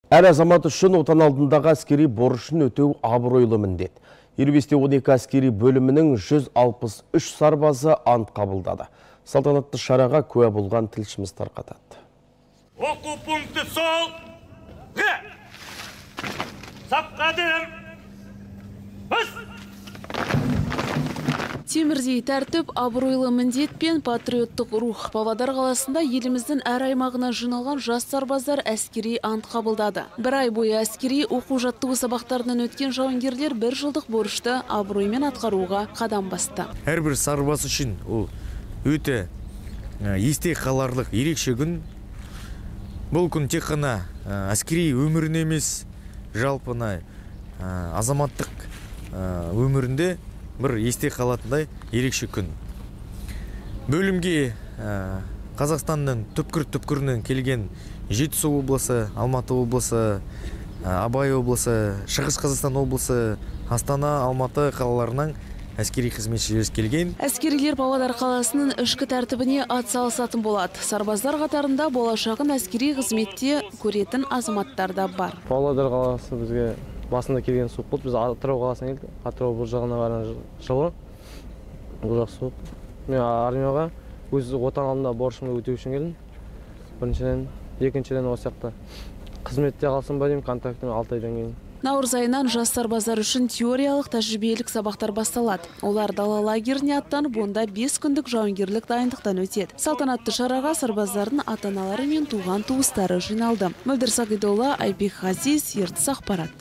Әр азамат үшін отан алдындағы әскери борышын өтеу абыройлы міндет. 25-12 әскери бөлімінің 163 сарбазы ант қабылдады. Салтанатты шараға куә болған тілшіміз тарқатады. Оқу пункті сол! Сапқа дем! Темірдей тәртіп, абыройлы міндет пен патриоттық рух. Павлодар қаласында еліміздің әр аймағына жиналған жас сарбаздар әскери ант қабылдады. Бір ай бойы әскери оқу-жаттығу сабақтарынан өткен жауынгерлер бір жылдық борышты абыроймен атқаруға қадам басты. Әрбір сарбаз үшін ол өте есте қаларлық ерекше күн. Бұл күн тек қана әскери өміріне емес, жалпына азаматтық өмірінде бір есте қалатындай ерекше күн. Бөлімге Қазақстанның түпкір-түпкірінен келген Жетісу облысы, Алматы облысы, Абай облысы, Шығыс Қазақстан облысы, Астана, Алматы қалаларынан әскери қызметшілер келген. Әскерилер Павлодар қаласының ішкі тәртібіне атсалысатын болады. Сарбаздар қатарында болашағын әскери қызметте көретін азаматтар да бар. Павлодар қаласы бізге басында келген суық болды. Біз Атырау қаласына келдік. Атырау бұл жағына барған жылы. Бұл жақ суық. Мен армияға өз отан алдында борышымды өтеу үшін келдім. Біріншіден, екіншіден осы жақта қызметте қалсам ба деймін, контрактым 6 айдан кейін. Наурыз айынан жас сарбаздар үшін теориялық тәжірибелік сабақтар басталады. Олар дала лагеріне аттанып, онда 5 күндік жауынгерлік дайындықтан өтеді. Салтанатты шараға сарбаздардың ата-аналары мен туған туыстары жиналды. Мөлдір Сағидолла, Айбек Ғазиз, Ертіс ақпарат.